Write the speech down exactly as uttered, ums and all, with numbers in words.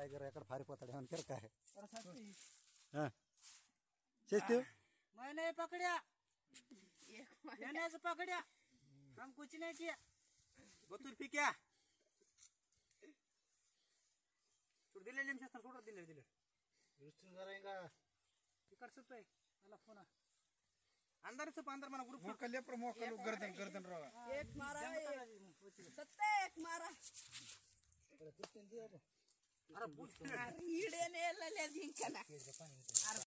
tiger ఎక్కడ పారిపోతాడు ఏమని కిరకాయ हां చేస్తూ मैंने पकड़ा मैंने से पकड़ा हम कुछ नहीं किया बतूर पी क्या छोड़ दिले लेम से छोड़ दिले दिले చూస్తూ జరంగా ఇక్కడ సుపై అలా ఫోన్ अंदर से अंदर మన గ్రూప్ मोकले पर मोकल गर्दन गर्दन रहा एक मारा सत्ते एक मारा अरे ईडे ने ले ले दिन कना